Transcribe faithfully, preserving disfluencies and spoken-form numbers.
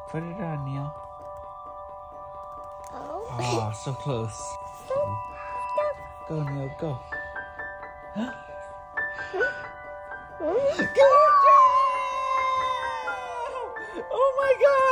Put it on, Neil. Oh. Oh, so close. Go, Neil, go. Good job! Oh my God!